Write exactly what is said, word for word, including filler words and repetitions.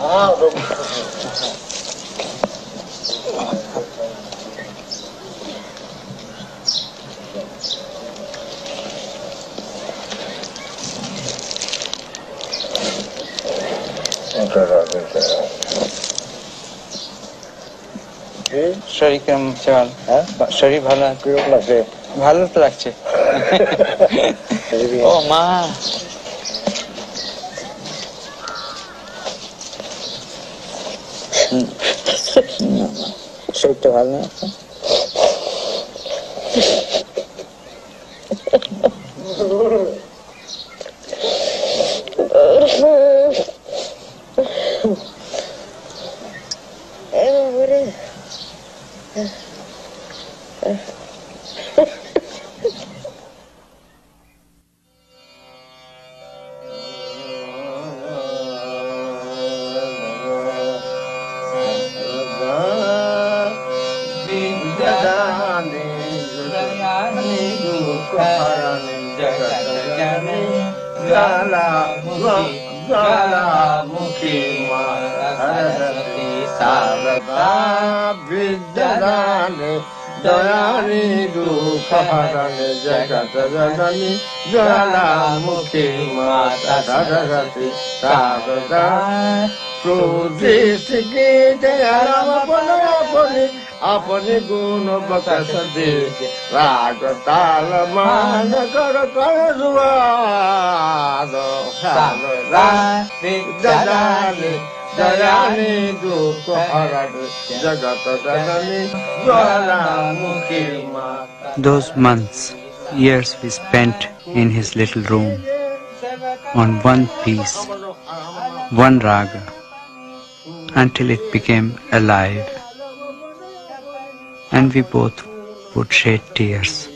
শরীর কেমন চল? হ্যাঁ, শরীর ভালো লাগছে, ভালো তো লাগছে। ও মা, শরীরটা ভালো না? ज्वालामुखी सरस्वती शारदा विद्यादाने दयानी दुःखहरणे जगत जननी ज्वालामुखी माता सरस्वती शारदा सुदृष्टि की दयाराम अपने अपने गुण बकस दे राग ताल मान कर कर जुआद शारदा विद्यादाने दयानी दुःख हरण जगत जननी ज्वालामुखी माता. Those months, years we spent in his little room on one piece, one raga, until it became alive, and we both would shed tears.